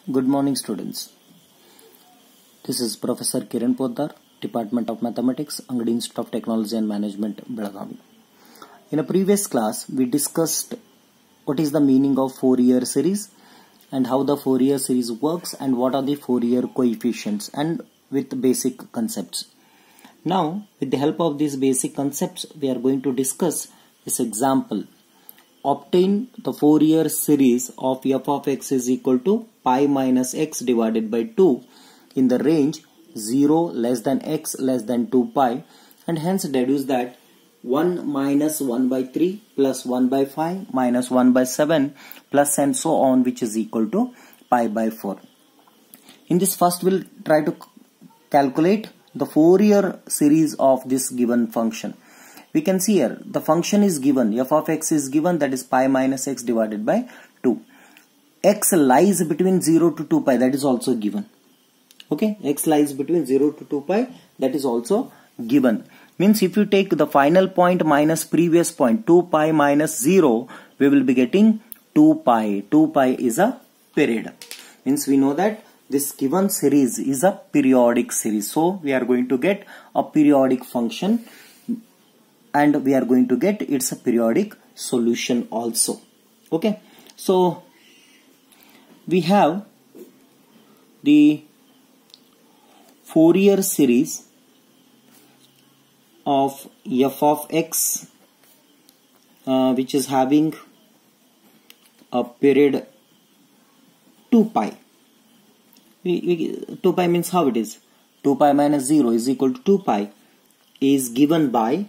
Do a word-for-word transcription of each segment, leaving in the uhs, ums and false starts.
Good morning, students. This is Professor Kiran Poddar, Department of Mathematics, Angadi Institute of Technology and Management, Belagavi. In a previous class, we discussed what is the meaning of Fourier series and how the Fourier series works and what are the Fourier coefficients and with basic concepts. Now, with the help of these basic concepts, we are going to discuss this example. Obtain the Fourier series of f of x is equal to pi minus x divided by two in the range zero less than x less than two pi, and hence deduce that one minus one by three plus one by five minus one by seven plus and so on, which is equal to pi by four. In this, first we'll try to calculate the Fourier series of this given function. We can see here the function is given, f of x is given, that is pi minus x divided by two. X lies between zero to two pi, that is also given. Okay, x lies between zero to two pi, that is also given. Means if you take the final point minus previous point, two pi minus zero, we will be getting two pi. two pi is a period. Means we know that this given series is a periodic series. So we are going to get a periodic function and we are going to get its a periodic solution also. Okay, so we have the Fourier series of f of x uh, which is having a period two pi. We, we, two pi means how it is? two pi minus zero is equal to two pi is given by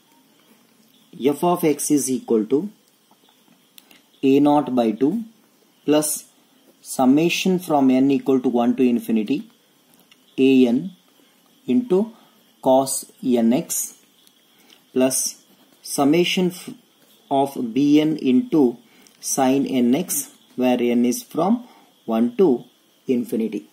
f of x is equal to a naught by two plus summation from n equal to one to infinity a n into cos nx plus summation of bn into sin nx, where n is from one to infinity.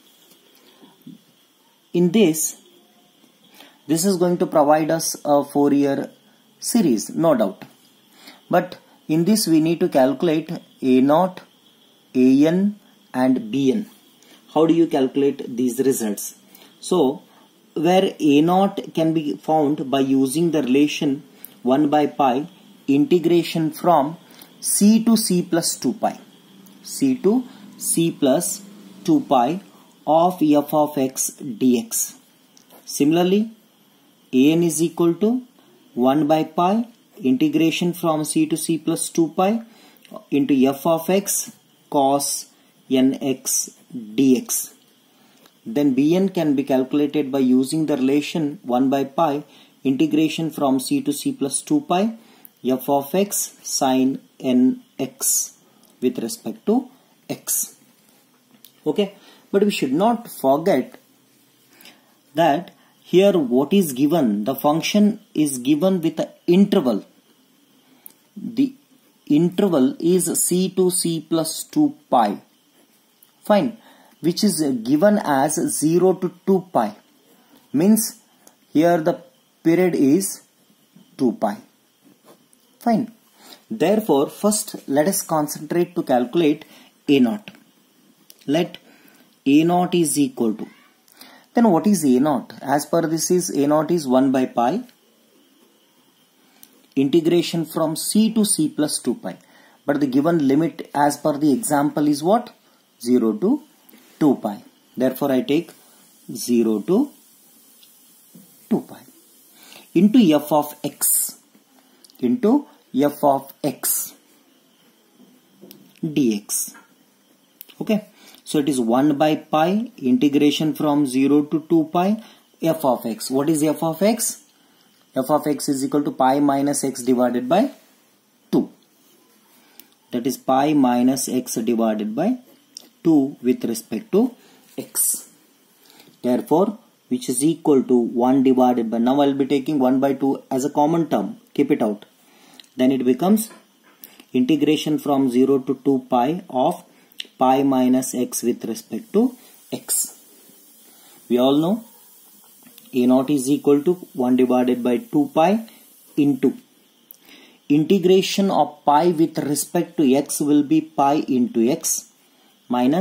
In this, this is going to provide us a Fourier series, no doubt. But in this we need to calculate a naught, an and bn. How do you calculate these results? So, where a naught can be found by using the relation one by pi integration from c to c plus two pi. c to c plus two pi of f of x dx. Similarly, an is equal to one by pi integration from c to c plus two pi into f of x cos nx dx. Then bn can be calculated by using the relation one by pi integration from c to c plus two pi f of x sin nx with respect to x. Okay, but we should not forget that here what is given, the function is given with an interval. The interval is c to c plus two pi. Fine. Which is given as zero to two pi. Means here the period is two pi. Fine. Therefore, first let us concentrate to calculate a naught. Let a naught is equal to. Then what is a naught? As per this is a naught is one by pi integration from c to c plus two pi. But the given limit as per the example is what? zero to two pi. Therefore, I take zero to two pi into f of x into f of x dx. Okay. So, it is one by pi integration from zero to two pi f of x. What is f of x? F of x is equal to pi minus x divided by two. That is pi minus x divided by two with respect to x. Therefore, which is equal to one divided by, now I will be taking one by two as a common term, keep it out. Then it becomes integration from zero to two pi of pi minus x with respect to x. We all know a naught is equal to one divided by two pi into integration of pi with respect to x will be pi into x minus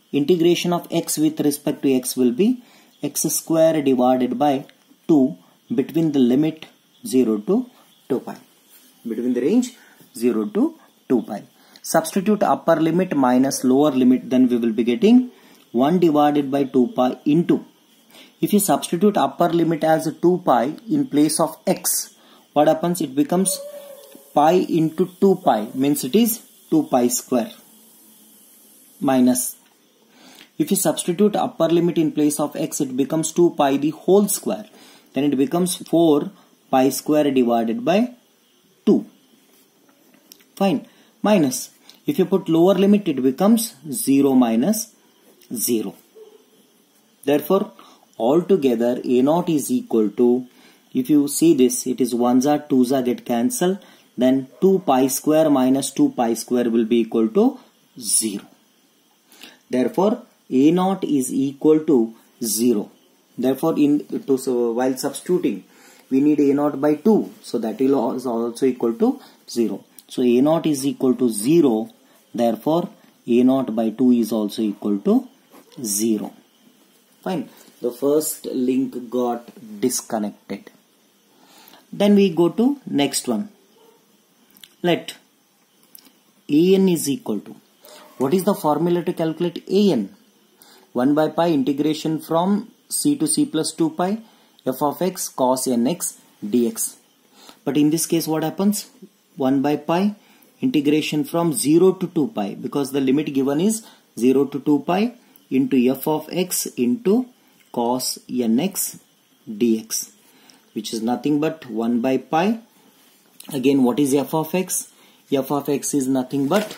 integration of x with respect to x will be x square divided by two between the limit zero to two pi. Between the range zero to two pi. Substitute upper limit minus lower limit, then we will be getting one divided by two pi into. If you substitute upper limit as two pi in place of x, what happens? It becomes pi into two pi, means it is two pi square minus. If you substitute upper limit in place of x, it becomes two pi the whole square. Then it becomes four pi square divided by two. Fine. Minus. If you put lower limit, it becomes zero minus zero. Therefore, altogether A naught is equal to, if you see this, it is ones are twos are get cancelled. Then two pi square minus two pi square will be equal to zero. Therefore, A naught is equal to zero. Therefore, in to, so while substituting, we need A naught by two. So that will is also equal to zero. So A naught is equal to zero. Therefore, A naught by two is also equal to zero. Fine. The first link got disconnected. Then we go to next one. Let A n is equal to, what is the formula to calculate A n? one by pi integration from c to c plus two pi f of x cos nx dx. But in this case what happens? one by pi integration from zero to two pi, because the limit given is zero to two pi into f of x into cos nx dx, which is nothing but one by pi. Again, what is f of x? F of x is nothing but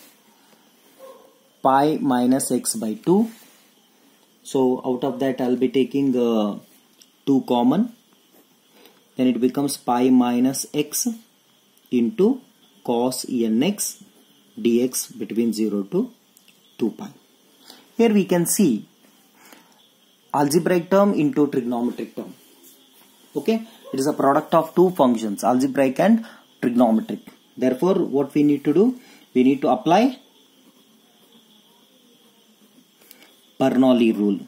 pi minus x by two. So out of that I'll be taking uh, two common. Then it becomes pi minus x into cos nx dx between zero to two pi. Here we can see algebraic term into trigonometric term. Okay, it is a product of two functions, algebraic and trigonometric. Therefore, what we need to do? We need to apply Bernoulli rule.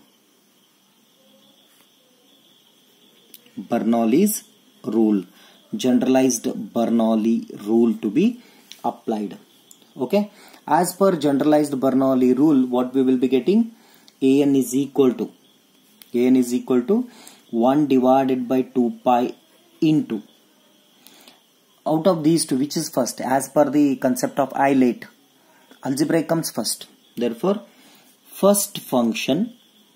Bernoulli's rule. Generalized Bernoulli rule to be applied. Okay. As per generalized Bernoulli rule, what we will be getting? A n is equal to A n is equal to one divided by two pi into. Out of these two, which is first? As per the concept of Eilert, algebraic comes first. Therefore, first function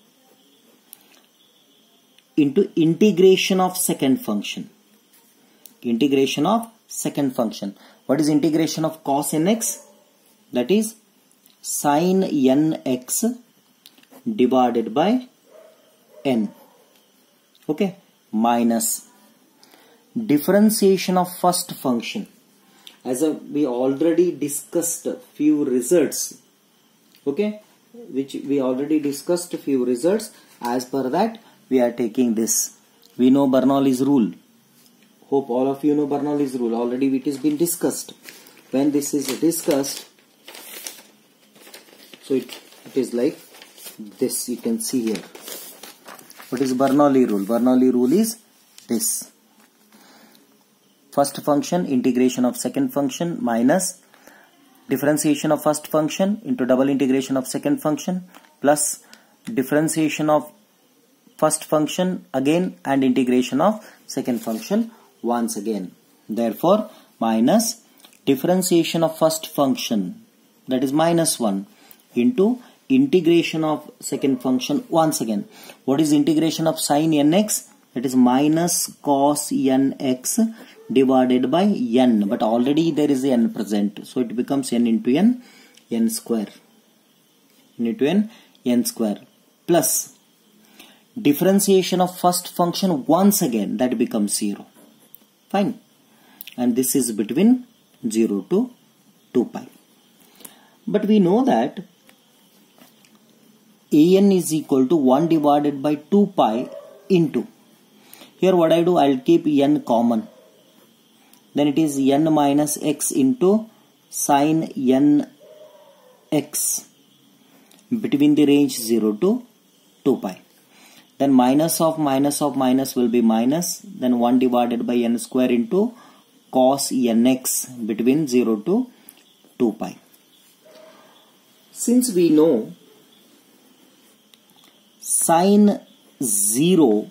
into integration of second function. Integration of second function. What is integration of cos nx? That is sin nx divided by n. Okay. Minus differentiation of first function. As a, we already discussed few results. Okay. Which we already discussed few results. As per that, we are taking this. We know Bernoulli's rule. Hope all of you know Bernoulli's rule. Already it has been discussed. When this is discussed, so it, it is like this. You can see here. What is Bernoulli rule? Bernoulli rule is this. First function integration of second function minus differentiation of first function into double integration of second function plus differentiation of first function again and integration of second function once again. Therefore, minus differentiation of first function, that is minus one, into integration of second function once again. What is integration of sin nx? That is minus cos nx divided by n, but already there is a n present, so it becomes n into n, n square, n into n, n square, plus differentiation of first function once again, that becomes zero. Fine. And this is between zero to two pi. But we know that A n is equal to one divided by two pi into. Here what I do, I'll keep n common. Then it is n minus x into sin n x. between the range zero to two pi. Then minus of minus of minus will be minus, then one divided by n square into cos nx between zero to two pi. Since we know sine zero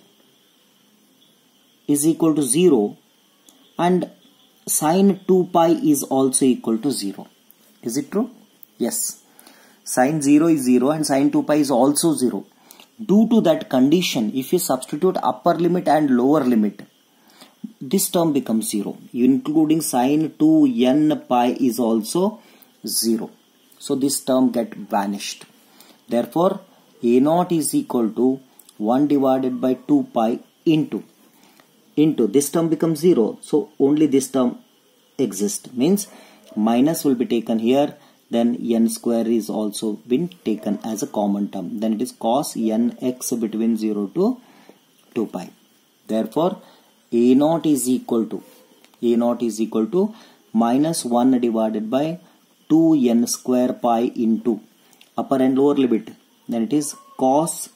is equal to zero and sine two pi is also equal to zero. Is it true? Yes. Sine zero is zero and sine two pi is also zero. Due to that condition, if you substitute upper limit and lower limit, this term becomes zero. Including sine two n pi is also zero. So this term get vanished. Therefore, a naught is equal to one divided by two pi into into this term becomes zero. So only this term exists. Means minus will be taken here. Then n square is also been taken as a common term. Then it is cos nx between zero to two pi. Therefore, a naught is equal to a naught is equal to minus one divided by two n square pi into upper and lower limit. Then it is cos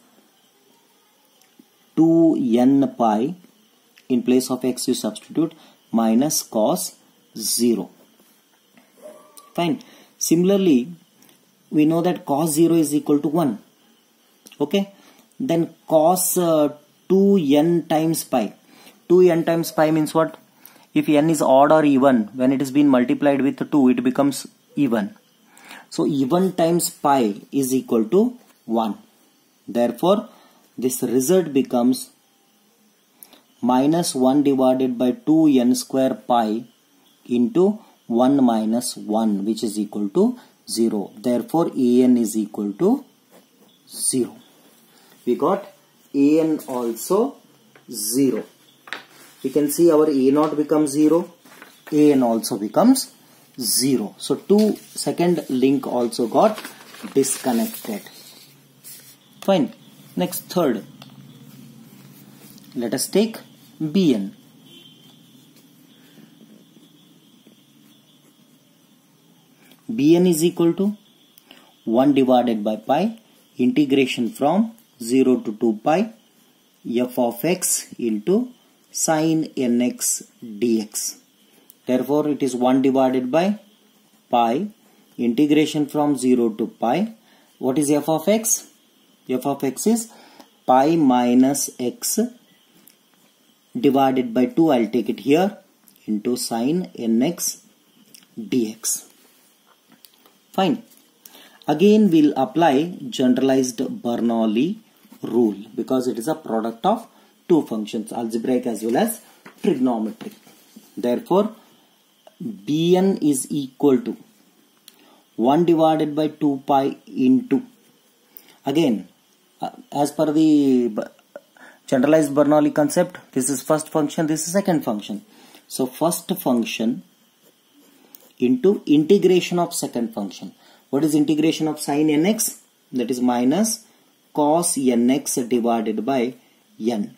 two n pi. In place of x you substitute minus cos zero. Fine. Similarly, we know that cos zero is equal to one. Okay. Then cos uh, two n times pi. two n times pi means what? If n is odd or even, when it is been multiplied with two, it becomes even. So even times pi is equal to one. Therefore, this result becomes minus one divided by two n square pi into one minus one, which is equal to zero. Therefore, an is equal to zero. We got an also zero. We can see our a naught becomes zero, an also becomes zero. So two second link also got disconnected. Fine. Next, third. Let us take Bn. Bn is equal to one divided by pi integration from zero to two pi f of x into sine nx dx. Therefore, it is one divided by pi integration from zero to pi. What is f of x? F of x is pi minus x divided by two. I'll take it here into sine nx dx. Fine. Again, we'll apply generalized Bernoulli rule because it is a product of two functions, algebraic as well as trigonometric. Therefore, Bn is equal to one divided by two pi into, again, uh, as per the generalized Bernoulli concept, this is first function, this is second function. So, first function into integration of second function. What is integration of sine nx? That is minus cos nx divided by n.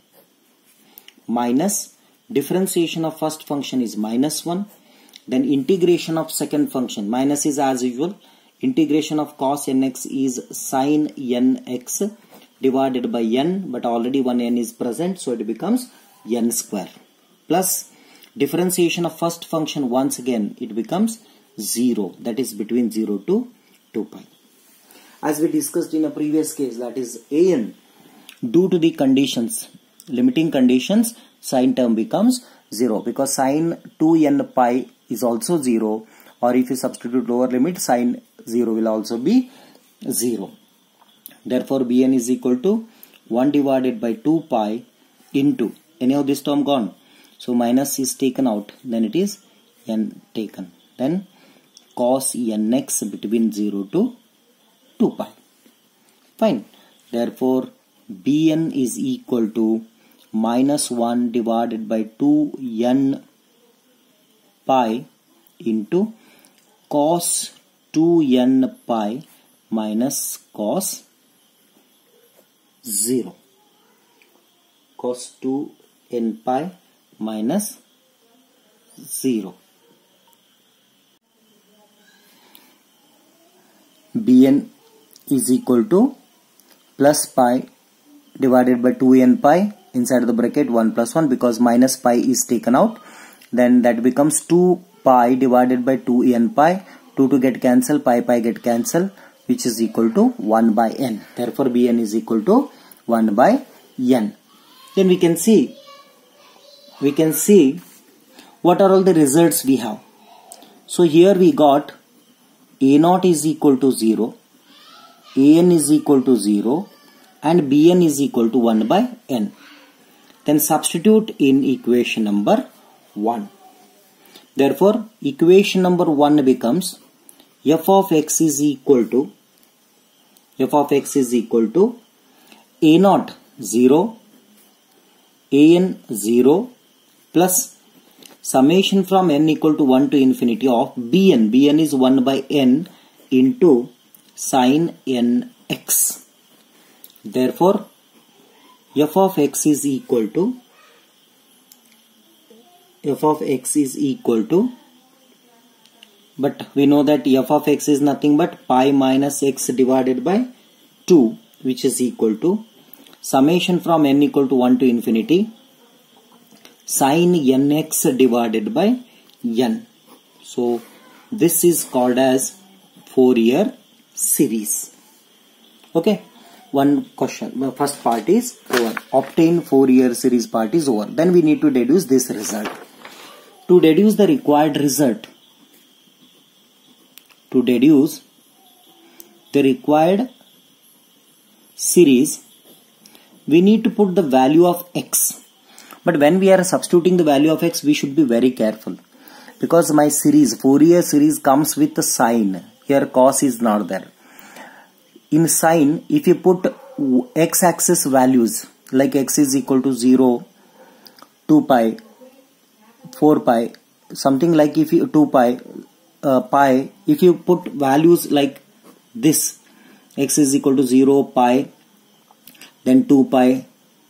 Minus differentiation of first function is minus one. Then integration of second function. Minus is as usual. Integration of cos nx is sine nx divided by n. But already one n is present. So it becomes n square. Plus differentiation of first function, once again it becomes zero, that is between zero to two pi. As we discussed in a previous case, that is an, due to the conditions, limiting conditions, sine term becomes zero because sine two n pi is also zero, or if you substitute lower limit, sine zero will also be zero. Therefore, Bn is equal to one divided by two pi into, any of this term gone. So minus is taken out, then it is n taken. Then cos nx between zero to two pi. Fine. Therefore, Bn is equal to minus one divided by two n pi into cos two n pi minus cos zero. Cos two n pi minus zero. Bn is equal to plus pi divided by two n pi inside the bracket one plus one, because minus pi is taken out, then that becomes two pi divided by two n pi. two to get cancel, pi pi get cancel, which is equal to one by n. Therefore Bn is equal to one by n. Then we can see we can see what are all the results we have. So here we got A naught is equal to zero, An is equal to zero, and Bn is equal to one by n. Then substitute in equation number one. Therefore equation number one becomes f of x is equal to f of x is equal to A naught zero, An zero, plus summation from n equal to one to infinity of Bn. Bn is one by n into sin nx. Therefore f of x is equal to f of x is equal to, but we know that f of x is nothing but pi minus x divided by two, which is equal to summation from n equal to one to infinity sin nx divided by n. So this is called as Fourier series. Okay, one question, the first part is over. Obtain Fourier series part is over. Then we need to deduce this result. To deduce the required result, to deduce the required series, we need to put the value of x. But when we are substituting the value of x, we should be very careful, because my series, Fourier series, comes with the sign. Here cos is not there. In sine, if you put x-axis values like x is equal to zero, two pi, four pi, something like if you two pi, uh, pi, if you put values like this, x is equal to zero, pi, then two pi,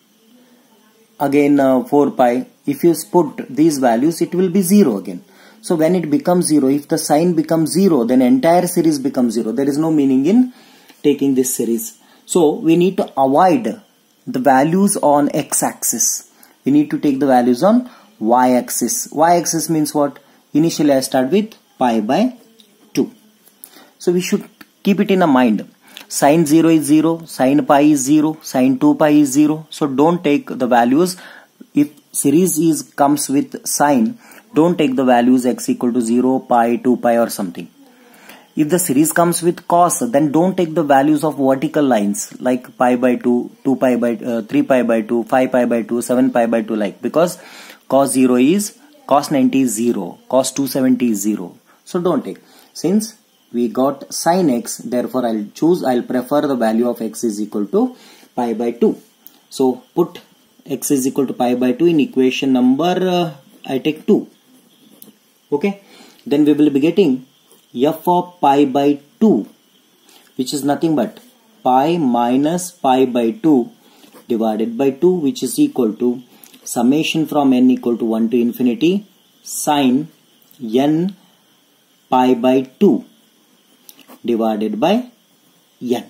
again uh, four pi, if you put these values, it will be zero again. So when it becomes zero, if the sign becomes zero, then entire series becomes zero. There is no meaning in taking this series. So we need to avoid the values on x-axis. We need to take the values on y-axis. Y-axis means what? Initially I start with pi by two. So we should keep it in a mind. Sin zero is zero, sin pi is zero, sin two pi is zero. So don't take the values. If series is comes with sign, don't take the values x equal to zero, pi, two pi or something. If the series comes with cos, then don't take the values of vertical lines like pi by two, two pi by uh, three pi by two, five pi by two, seven pi by two, like, because cos zero is cos ninety is zero, cos two seventy is zero. So don't take. Since we got sin x, therefore I'll choose, I'll prefer the value of x is equal to pi by two. So put x is equal to pi by two in equation number, uh, I take two. Okay, then we will be getting f of pi by two, which is nothing but pi minus pi by two divided by two, which is equal to summation from n equal to one to infinity sin n pi by two divided by n.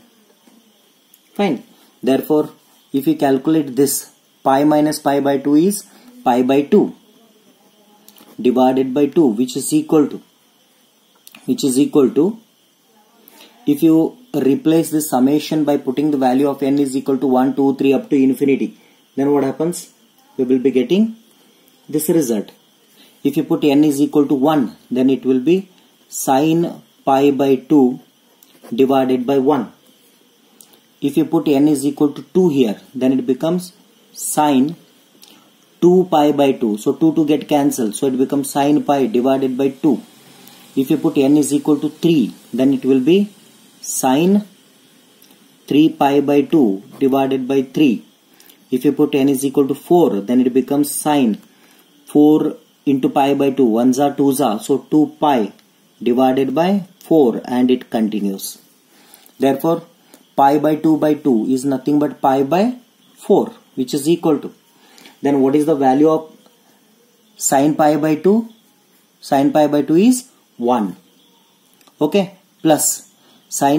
Fine. Therefore, if we calculate this, pi minus pi by two is pi by two divided by two, which is equal to which is equal to if you replace this summation by putting the value of n is equal to one, two, three up to infinity, then what happens? We will be getting this result. If you put n is equal to one, then it will be sin pi by two divided by one. If you put n is equal to two here, then it becomes sin two pi by two. So two to get cancelled, so it becomes sin pi divided by two. If you put n is equal to three, then it will be sin three pi by two divided by three. If you put n is equal to four, then it becomes sin four into pi by two. Ones are twos are, so two pi divided by four, and it continues. Therefore, pi by two by two is nothing but pi by four, which is equal to. Then what is the value of sin pi by two? Sin pi by two is one. Okay, plus sin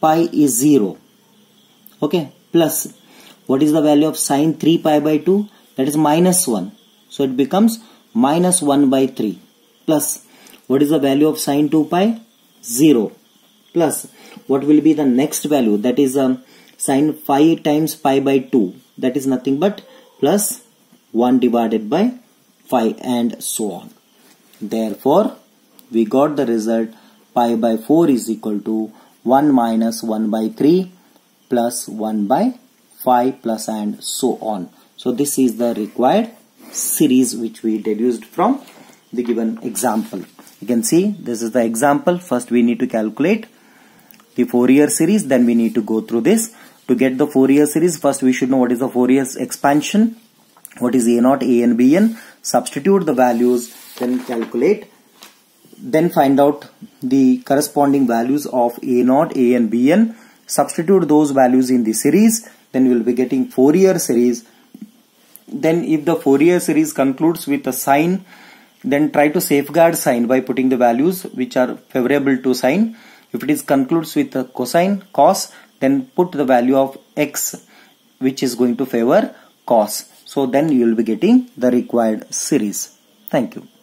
pi is zero. Okay, plus what is the value of sine three pi by two? That is minus one. So it becomes minus one by three. Plus what is the value of sine two pi? zero. Plus what will be the next value? That is um, sine five times pi by two. That is nothing but plus one divided by five, and so on. Therefore we got the result pi by four is equal to one minus one by three plus one by five plus and so on. So this is the required series which we deduced from the given example. You can see this is the example. First we need to calculate the Fourier series, then we need to go through this. To get the Fourier series, first we should know what is the Fourier expansion, what is A naught, A n, B n, substitute the values, then calculate, then find out the corresponding values of A naught, A n, B n, substitute those values in the series, then we will be getting Fourier series. Then if the Fourier series concludes with a sine, then try to safeguard sine by putting the values which are favorable to sine. If it is concludes with a cosine, cos, then put the value of x which is going to favor cos. So then you will be getting the required series. Thank you.